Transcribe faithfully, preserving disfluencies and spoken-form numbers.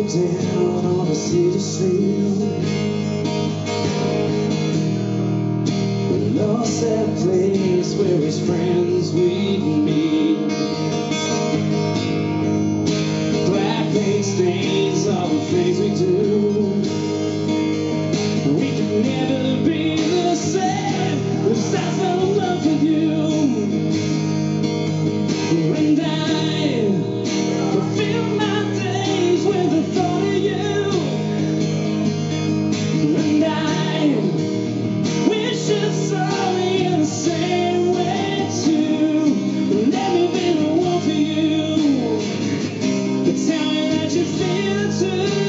down on a city street, lost that place where his friends we'd meet. Black paint stains all the things we do. We can never be the same, 'cause I fell in love with you. And I fill my days with the thought of you. And I wish you saw me in the same way too. Let me be the one for you. Tell me that you feel it too.